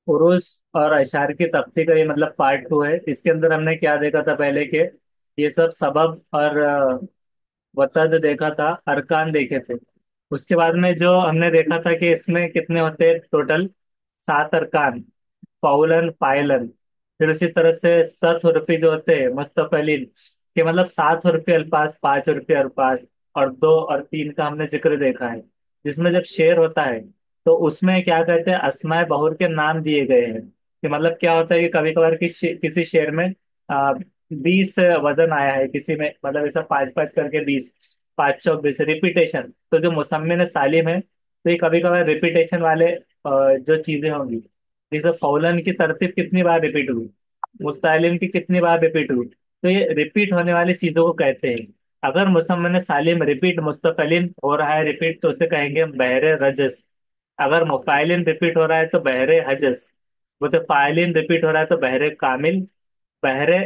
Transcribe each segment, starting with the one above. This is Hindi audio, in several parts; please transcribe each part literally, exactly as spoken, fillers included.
उरूस और अशार की तख्ती का ये मतलब पार्ट टू है। इसके अंदर हमने क्या देखा था पहले के, ये सब सबब और अ, वतद देखा था, अरकान देखे थे। उसके बाद में जो हमने देखा था कि इसमें कितने होते हैं टोटल, सात अरकान, फाउलन फाइलन। फिर उसी तरह से सत हुर्फी जो होते हैं मुस्तफलिन, के मतलब सात हुर्फी अल्फाज, पांच हुर्फी अल्फाज, और दो और तीन का हमने जिक्र देखा है। जिसमें जब शेर होता है तो उसमें क्या कहते हैं, अस्माए बहुर के नाम दिए गए हैं। कि मतलब क्या होता है कि कभी कभार किसी किसी शेर में आ, बीस वजन आया है, किसी में मतलब ऐसा पाँच पाँच करके बीस, पाँच चौक बीस रिपीटेशन। तो जो मुसम्मिन सालिम है, तो ये कभी कभार रिपीटेशन वाले अ, जो चीजें होंगी, जैसे फौलन की तरतीब कितनी बार रिपीट हुई, मुस्तालिन की कितनी बार रिपीट हुई, तो ये रिपीट होने वाली चीजों को कहते हैं। अगर मुसम्मन सालिम रिपीट मुस्तफलिन हो रहा है रिपीट, तो उसे कहेंगे बहरे रजस। अगर मुफाइलिन रिपीट हो रहा है तो बहरे हजस। मुतफाइलिन रिपीट हो रहा है तो बहरे कामिल, बहरे,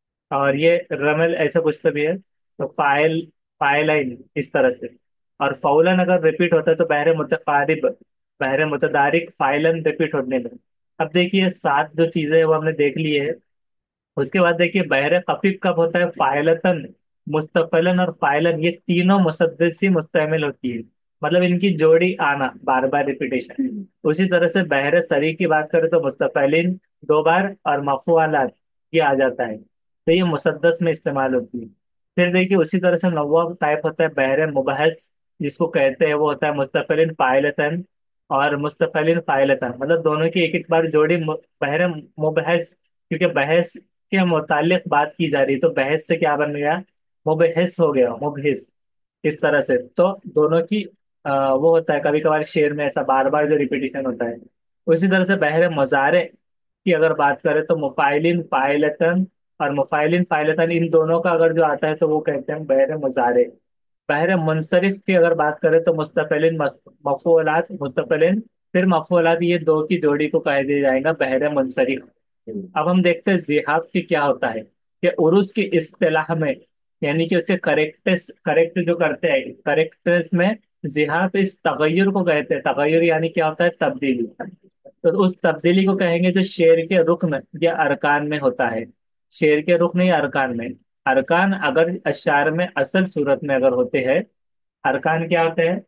और ये रमल ऐसा कुछ तो भी है, तो फाइल, फाइलाइन इस तरह से। और फौलन अगर रिपीट होता है तो बहरे मुतकारिब, बहरे मुतदारिक, फाइलन रिपीट होने में। अब देखिए सात जो चीजें हैं वो हमने देख ली है। उसके बाद देखिए बहरे खफीफ कब होता है, फाइलतन, मुस्तफलन और फाइलन, ये तीनों मुसद्दस से मुस्तमिल होती है। मतलब इनकी जोड़ी आना, बार बार रिपीटेशन। उसी तरह से बहरे सरी की बात करें तो मुस्तफलिन दो बार, और मफूआलात ये आ जाता है, तो ये मुसद्दस में इस्तेमाल होती है। फिर देखिए उसी तरह से नौवा टाइप होता है बहरे मुबहस, जिसको कहते हैं वो होता है मुस्तफलिन फाइलतन और मुस्तफलिन फाइलतन, मतलब दोनों की एक एक बार जोड़ी मु- बहरे मुबहस, क्योंकि बहस के मुतालिक बात की जा रही है, तो बहस से क्या बन गया, मुबहस हो गया, मुबहिस। इस तरह से तो दोनों की आ, वो होता है कभी कभार शेर में ऐसा बार बार जो रिपीटिशन होता है। उसी तरह से बहरे मुजारे की अगर बात करें तो मुफाइलिन फाइलतन और मुफाइलिन फाइलतन, इन दोनों का अगर जो आता है तो वो कहते हैं बहरे मुजारे। बहरे मुनसरिफ की अगर बात करें तो मुस्तफिलिन मफूलात, मुस्तफिलिन फिर मफूलात, ये दो की जोड़ी को कह दिया जाएगा बहरे मुनसरिफ। अब हम देखते हैं जिहाफ की क्या होता है, कि उरुस की इस्तिलाह में, यानी कि उसके करेक्टनेस, करेक्ट जो करते हैं करेक्टनेस में, जिहाफ इस तगय्युर को कहते हैं। तगय्युर यानी क्या होता है, तब्दीली। तो उस तब्दीली को कहेंगे जो शेर के रुकन या अरकान में होता है। शेर के रुकन या अरकान में, अरकान अगर अशार में असल सूरत में अगर होते हैं, अरकान क्या होते हैं,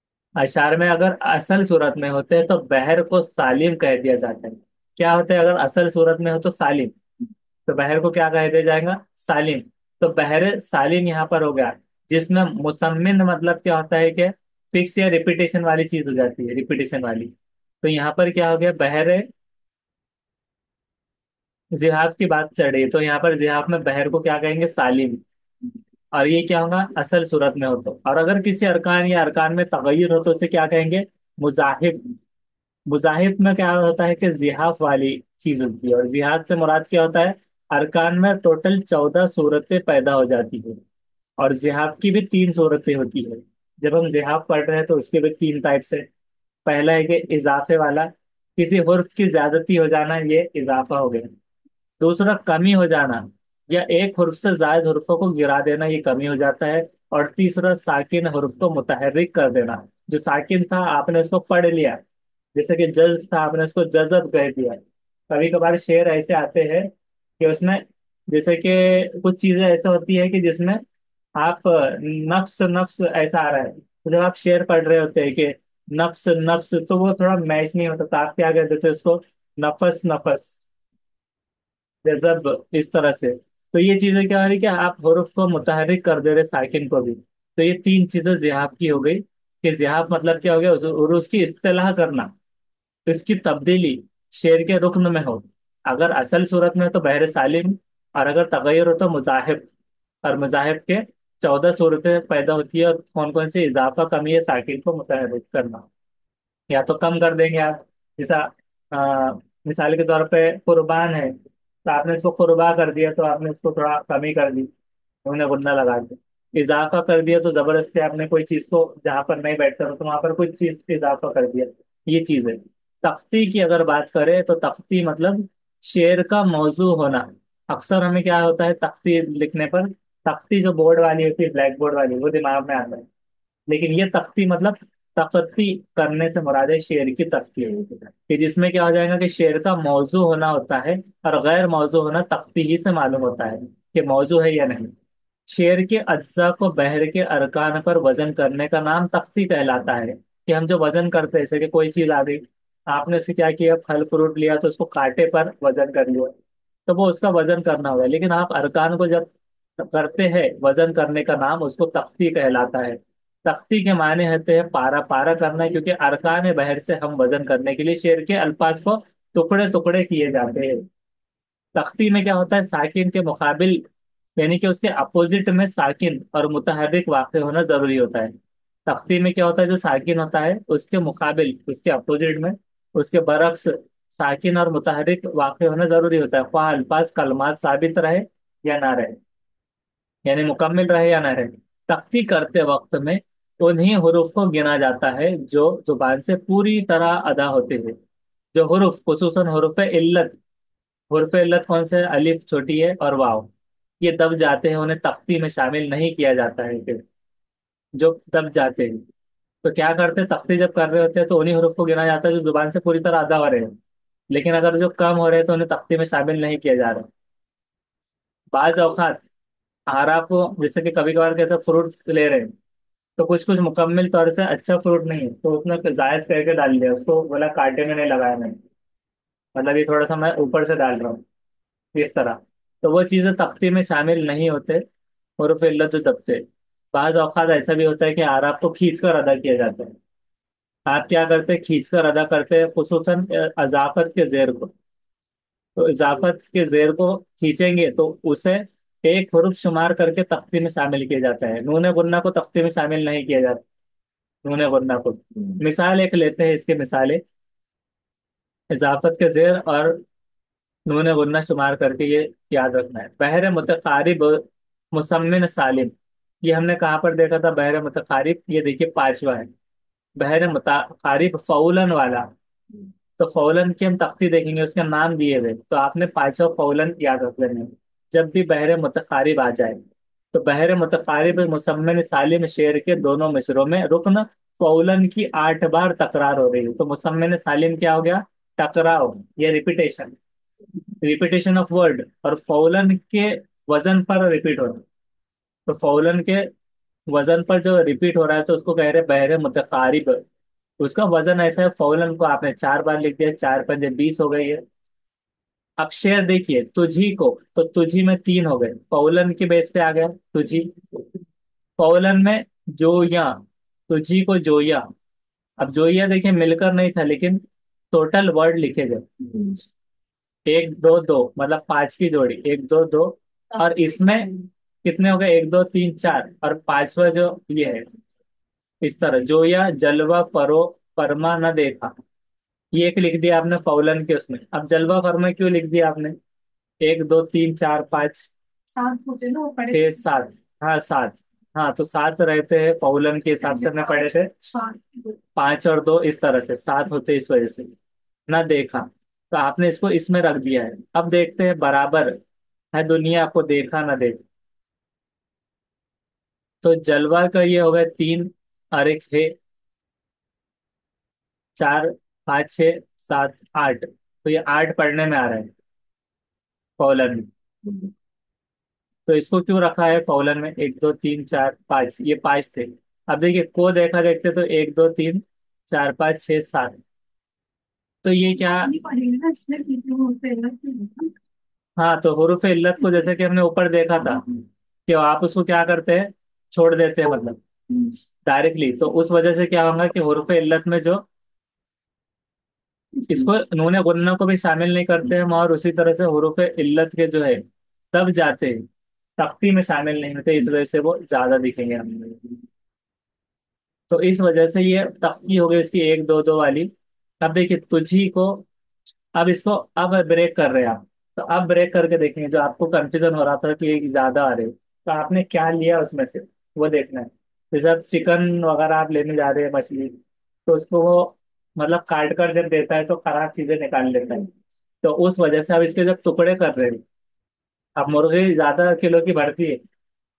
अशार में अगर असल सूरत में होते हैं तो बहर को सालिम कह दिया जाता है। क्या होता है, अगर असल सूरत में हो तो सालिम, तो बहर को क्या कह दिया जाएगा, सालिम। तो बहर सालिम यहाँ पर हो गया, जिसमें मुसम्मिन मतलब क्या होता है कि फिक्स या रिपीटेशन वाली चीज हो जाती है, रिपीटेशन वाली। तो यहाँ पर क्या हो गया, बहर जिहाफ की बात चल रही है, तो यहाँ पर जिहाफ में बहर को क्या कहेंगे, सालिम। और ये क्या होगा, असल सूरत में हो तो। और अगर किसी अरकान या अरकान में तगय्युर हो तो उसे क्या कहेंगे, मुजाहिब। मुजाहिब में क्या होता है कि जिहाफ वाली चीज होती है, और जिहाफ से मुराद क्या होता है, अरकान में टोटल चौदह सूरतें पैदा हो जाती है। और जिहाफ की भी तीन सूरतें होती है। जब हम जिहाफ पढ़ रहे हैं तो उसके भी तीन टाइप से। पहला है कि इजाफे वाला, किसी हुर्फ की ज्यादती हो जाना, ये इजाफा हो गया। दूसरा कमी हो जाना, या एक हुर्फ से जायद हुर्फों को गिरा देना, ये कमी हो जाता है। और तीसरा साकिन हुर्फ को मुतहर्रिक कर देना। जो साकिन था आपने उसको पढ़ लिया, जैसे कि जज्ब था आपने उसको जजब कह दिया। कभी कभार शेर ऐसे आते हैं कि उसमें, जैसे कि कुछ चीजें ऐसे होती है कि जिसमें आप नफ्स नफ्स ऐसा आ रहा है, तो जब आप शेर पढ़ रहे होते हैं कि नफ्स नफ्स, तो वो थोड़ा मैच नहीं होता, तो आप क्या कर देते हो उसको, नफस नफस, जज़ब, इस तरह से। तो ये चीजें क्या हो रही कि आप हरूफ को मुतहर्रिक कर दे रहे, साकिन को भी। तो ये तीन चीजें जिहाफ की हो गई। कि जिहाफ मतलब क्या हो गया, उस, और उसकी इस्तेलाह करना, इसकी तब्दीली शेर के रुक्न में हो। अगर असल सूरत में हो तो बहर सालिम, और अगर तगैर हो तो मुजाहिब। और मुजाहिब के चौदह सूरतें पैदा होती है, और कौन कौन सी, इजाफा, कमी है, साकिन को मुतहर्रिक करना। या तो कम कर देंगे आप, जैसा आ, मिसाल के तौर पे कुर्बान है, तो आपने इसको कुर्बा कर दिया तो आपने इसको थोड़ा कमी कर दी, उन्होंने गुन्ना लगा दिया। इजाफा कर दिया तो जबरदस्ती आपने कोई चीज को जहां पर नहीं बैठता हो तो वहां पर कोई चीज इजाफा कर दिया। ये चीज है। तख्ती की अगर बात करें तो तख्ती मतलब शेर का मौजू होना। अक्सर हमें क्या होता है तख्ती लिखने पर, तख्ती जो बोर्ड वाली होती है, ब्लैक बोर्ड वाली, वो दिमाग में आता है। लेकिन ये तख्ती मतलब तख्ती करने से मुराद है शेर की तख्ती है, कि जिसमें क्या हो जाएगा कि शेर का मौजू होना होता है और गैर मौजू होना तख्ती ही से मालूम होता है कि मौजू है या नहीं। शेर के अज्जा को बहर के अरकान पर वजन करने का नाम तख्ती कहलाता है। कि हम जो वजन करते हैं, जैसे कि कोई चीज आ गई, आपने उससे क्या किया, फल फ्रूट लिया तो उसको कांटे पर वजन कर लिया, तो वो उसका वजन करना होगा। लेकिन आप अरकान को जब करते हैं, वजन करने का नाम उसको तख्ती कहलाता है। तख्ती के माने होते हैं पारा, पारा करना है, क्योंकि अरकान बहर से हम वजन करने के लिए शेर के अल्फाज को टुकड़े टुकड़े किए जाते हैं। तख्ती में क्या होता है, साकिन के मुकाबिल, यानी कि उसके अपोजिट में साकिन और मुतहर्रिक वाक़ होना जरूरी होता है। तख्ती में क्या होता है, जो साकिन होता है उसके मुकाबिल, उसके अपोजिट में, उसके बरक्स साकिन और मुतहर्रिक वाक़ होना जरूरी होता है, ख्वाह अल्फाज कलमात साबित रहे या ना रहे, यानी मुकम्मिल रहे या ना रहे। तख्ती करते वक्त में उन्हीं हुरूफ को गिना जाता है जो जुबान से पूरी तरह अदा होते हैं। जो हुरूफ, खुसूसन हुरूफ इल्लत, हुरूफ इल्लत कौन से हैं? अलिफ छोटी है और वाव, ये दब जाते हैं, उन्हें तख्ती में शामिल नहीं किया जाता है। फिर जो दब जाते हैं, तो क्या करते हैं, तख्ती जब कर रहे होते हैं तो उन्हीं हुरूफ को गिना जाता है जो जुबान से पूरी तरह अदा हो रहे हैं। लेकिन अगर जो कम हो रहे हैं तो उन्हें तख्ती में शामिल नहीं किया जा रहा। बाज औक़ात आराफ को, जैसे कि कभी कभार कैसे फ्रूट्स ले रहे हैं, तो कुछ कुछ मुकम्मल तौर से अच्छा फ्रूट नहीं है, तो उसने जायद करके डाल दिया, उसको बोला कांटे में नहीं लगाया मैंने, मतलब ये थोड़ा सा मैं ऊपर से डाल रहा हूँ, इस तरह। तो वो चीज़ें तख्ती में शामिल नहीं होते, और फिर इल्लत जो दबते। बाज औक़ात ऐसा भी होता है कि आराफ को खींच कर अदा किया जाता है। आप क्या करते हैं, खींच कर अदा करते हैं, खुसूसन अजाफत के जेर को। तो इजाफत के जेर को खींचेंगे तो उसे एक हरूफ शुमार करके तख्ती में शामिल किया जाता है। नून गुन्ना को तख्ती में शामिल नहीं किया जाता, नून गुन्ना को। मिसाल एक लेते हैं, इसके मिसालें, इजाफत के जेर और नून गुन्ना शुमार करके ये याद रखना है। बहर मुतकारिब मुसम्मिन सालिम, ये हमने कहाँ पर देखा था, बहर मुतकारिब, ये देखिए पांचवा है। बहर मुतकारिब फौलन वाला, तो फौलन की हम तख्ती देखेंगे, उसके नाम दिए हुए, तो आपने पांचवा फौलन याद रख लेना है जब भी बहरे मुतकारिब आ जाए। तो बहरे मुतकारिब मुसम्मन सालिम शेर के दोनों मिसरों में रुकन फौलन की आठ बार तकरार हो रही है। तो मुसम्मन सालिम क्या हो गया, टकराव, ये रिपीटेशन, रिपीटेशन ऑफ वर्ड, और फौलन के वजन पर रिपीट हो रहा है। तो फौलन के वजन पर जो रिपीट हो रहा है, तो उसको कह रहे हैं बहरे मुतकारिब। उसका वजन ऐसा है, फौलन को आपने चार बार लिख दिया, चार पंजे बीस हो गई है। अब शेर देखिए, तुझी को, तो तुझी में तीन हो गए, फौलन के बेस पे आ गया तुझी। फौलन में जोया, तुझी को जोया। अब जोया देखिए मिलकर नहीं था, लेकिन टोटल वर्ड लिखे गए, एक दो दो, मतलब पांच की जोड़ी, एक दो दो। और इसमें कितने हो गए, एक दो तीन चार, और पांचवा जो ये है, इस तरह जोया जलवा परो परमा न देखा, ये एक लिख दिया आपने फौलन के उसमें। अब जलवा फरमा क्यों लिख दिया आपने, एक दो तीन चार पाँच सात होते ना वो पढ़े छः थे। सात, हाँ सात, हाँ तो सात रहते हैं फौलन के हिसाब से हमने पढ़े थे। सात। पांच और दो इस तरह से सात होते इस वजह से। ना देखा, तो आपने इसको इसमें रख दिया है। अब देखते हैं, बराबर है दुनिया को देखा ना देख, तो जलवा का ये हो गया तीन, और एक है चार, पाँच छः सात आठ, तो ये आठ पढ़ने में आ रहा है फौलन में। तो इसको क्यों रखा है फौलन में, एक दो तीन चार पाँच, ये पांच थे। अब देखिए को देखा देखते, तो एक दो तीन चार पाँच छः सात, तो ये क्या। नहीं पढ़ेंगे ना इसलिए क्योंकि वो पहले से हाँ, तो हुरूफ इल्लत को जैसे कि हमने ऊपर देखा था, कि आप उसको क्या करते हैं, छोड़ देते हैं, मतलब डायरेक्टली। तो उस वजह से क्या होगा कि हुरूफ इल्लत में जो, इसको नूने गुन्ना को भी शामिल नहीं करते हम, और उसी तरह से हुरूफ इल्लत के जो है दब जाते हैं, तख्ती में शामिल नहीं होते, इस वजह से वो ज्यादा दिखेंगे हमें। तो इस वजह से ये तख्ती हो गई इसकी एक दो दो वाली। अब देखिए तुझी को, अब इसको अब ब्रेक कर रहे हैं आप, तो अब ब्रेक करके देखेंगे, जो आपको कंफ्यूजन हो रहा था कि ये ज्यादा आ रहे, तो आपने क्या लिया उसमें से, वो देखना है। जैसे अब चिकन वगैरह आप लेने जा रहे हैं, मछली, तो उसको वो मतलब काट कर जब देता है तो खराब चीजें निकाल लेता है। तो उस वजह से अब इसके जब टुकड़े कर रहे हैं, अब मुर्गी ज्यादा किलो की भरती है,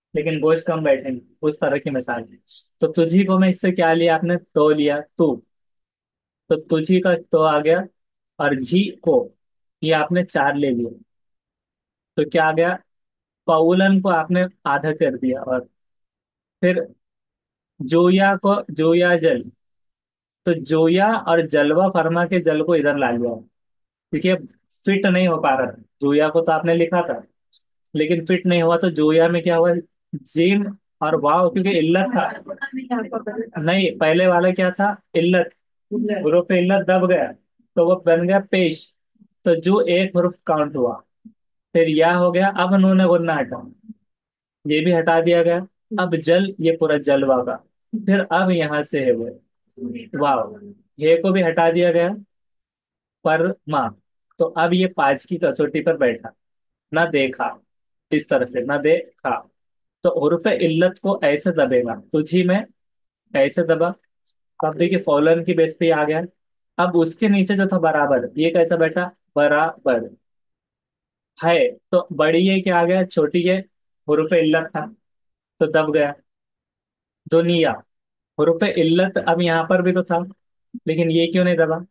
लेकिन बोझ कम बैठेंगे, उस तरह की मिसाल है। तो तुझी को मैं इससे क्या लिया आपने, तो लिया तू, तो तुझी का तो आ गया, और झी को ये आपने चार ले लिया, तो क्या आ गया, पौलन को आपने आधा कर दिया। और फिर जोया को, जोया जल, तो जोया और जलवा फरमा के जल को इधर ला लिया, क्योंकि अब फिट नहीं हो पा रहा था। जोया को तो आपने लिखा था, लेकिन फिट नहीं हुआ, तो जोया में क्या हुआ, जीम और वाव, क्योंकि इल्लत था। नहीं, पहले वाला क्या था, इल्लत, ग्रुप पे इल्लत दब गया, तो वो बन गया पेश, तो जो एक ह्रुफ काउंट हुआ। फिर या हो गया, अब उन्होंने गुन्ना हटा, ये भी हटा दिया गया। अब जल, ये पूरा जलवा का। फिर अब यहां से है वो वाव, ये को भी हटा दिया गया, पर माँ, तो अब ये पांच की कसौटी पर बैठा, ना देखा, इस तरह से ना देखा। तो हुर्फ इल्लत को ऐसे दबेगा तुझी में, ऐसे दबा, अब देखिए फॉलन की बेस पे ही आ गया। अब उसके नीचे जो था बराबर, ये कैसा बैठा, बराबर है, तो बड़ी ये क्या आ गया, छोटी ये हुर्फ इल्लत था, तो दब गया। दुनिया, हुर्फ इल्लत अब यहाँ पर भी तो था, लेकिन ये क्यों नहीं दबा,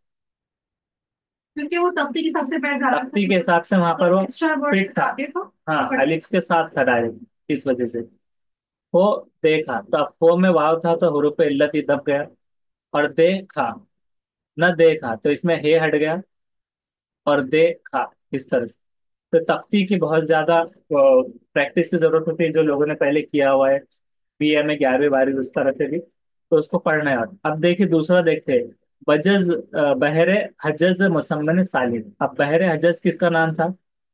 क्योंकि वो तख्ती के हिसाब से बैठ जा रहा तख्ती के हिसाब से वहां पर वो एक्स्ट्रा वर्ड फिट था। आगे तो हाँ, पकड़ अलिफ के साथ था डायरेक्ट, इस वजह से। हो देखा, तो अब हो में वाव था, तो हुरूफ इल्लत ही दब गया। और देखा, न देखा, तो इसमें हे हट गया, और देखा, इस तरह से। तो तख्ती की बहुत ज्यादा प्रैक्टिस की जरूरत होती है, जो लोगों ने पहले किया हुआ है, बी ए में ग्यारहवीं बारहवीं उस तरह से भी, तो उसको पढ़ना है। अब देखिए दूसरा देखते हैं, बजज, अ, बहरे हजज मुसम्मन सालिम। अब बहरे हजज किसका नाम था,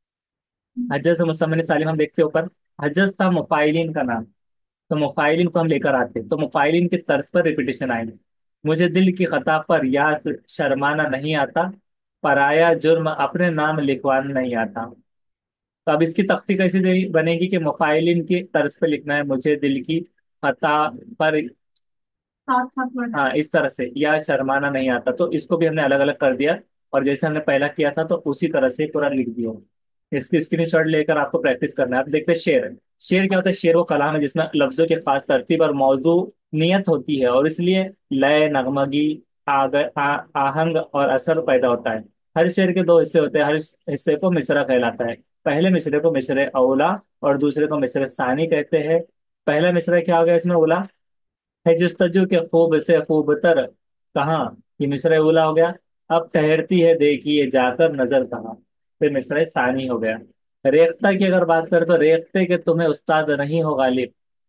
हजज मुसम्मन सालिम, हम देखते हैं ऊपर, हजज था मुफाइलिन का नाम, तो मुफाइलिन को हम लेकर आते, तो मुफाइलिन की तर्ज पर रिपीटेशन आएंगे। मुझे दिल की खता पर याद शर्माना नहीं आता, पराया जुर्म अपने नाम लिखवाना नहीं आता। तो अब इसकी तख्ती कैसी दे- बनेगी कि मुफाइलिन की तर्ज पे लिखना है, मुझे दिल की खता पर, साथ साथ वर्ड हाँ इस तरह से, या शर्माना नहीं आता, तो इसको भी हमने अलग अलग कर दिया। और जैसे हमने पहला किया था, तो उसी तरह से पूरा लिख दिया। इसकी स्क्रीनशॉट लेकर आपको प्रैक्टिस करना है। आप देखते हैं शेर, शेर क्या होता है, शेर वो कलाम है जिसमें लफ्जों की खास तरतीब और मौजू नियत होती है, और इसलिए लय, नगमगी, आग, आ, आहंग और असर पैदा होता है। हर शेर के दो हिस्से होते हैं, हर हिस्से को मिसरा कहलाता है। पहले मिसरे को मिसरे अवला, और दूसरे को मिसरे सानी कहते हैं। पहला मिसरा क्या हो गया इसमें, उला है जुस्तजू के खूब से खूब तर, कहाँ, ये मिसरा उला हो गया। अब ठहरती है देखिए जाकर नजर कहाँ, फिर मिसरा सानी हो गया। रेख्ता की अगर बात करें, तो रेख्ते के तुम्हें उस्ताद नहीं हो गालिब,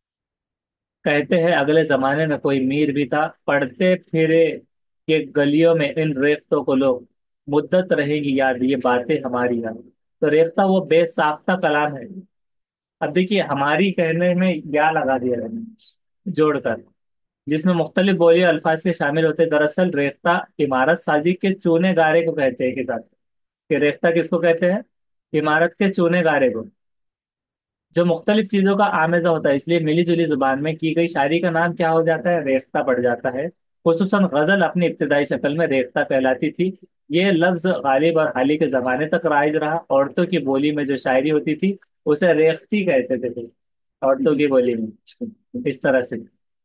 कहते हैं अगले जमाने में कोई मीर भी था, पढ़ते फिरे ये गलियों में इन रेख्तों को लोग, मुद्दत रहेगी याद ये बातें हमारी याद। तो रेख्ता वो बेसाख्ता कलाम है। अब देखिए हमारी कहने में या लगा दिया है जोड़कर, जिसमें मुख्तलिफ बोली और अल्फाज के शामिल होते हैं। दरअसल रेख्ता इमारत साजी के चूने गारे को कहते हैं, के साथ, कि रेख्ता किसको कहते हैं, इमारत के चूने गारे को, जो मुख्तलिफ चीजों का आमेजा होता है। इसलिए मिली जुली जुबान में की गई शायरी का नाम क्या हो जाता है, रेख्ता पड़ जाता है। खुसूसन गजल अपनी इब्तदाई शक्ल में रेख्ता कहलाती थी। ये लफ्ज गालिब और हाली के जमाने तक राइज रहा। औरतों की बोली में जो शायरी होती थी, उसे रेख्ती कहते थे, औरतों की बोली में, इस तरह से।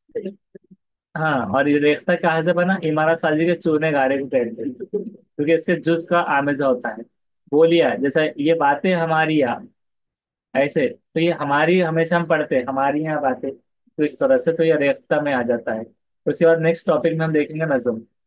हाँ, और ये रेख्ता कहाँ से बना, इमारत साजी के चूने गारे को कहते हैं, क्योंकि इसके जुज का आमेजा होता है। बोलिया, जैसे ये बातें हमारी यहाँ, ऐसे, तो ये हमारी हमेशा हम पढ़ते हैं, हमारी यहाँ बातें, तो इस तरह से, तो ये रेख्ता में आ जाता है। उसके बाद नेक्स्ट टॉपिक में हम देखेंगे नज्म।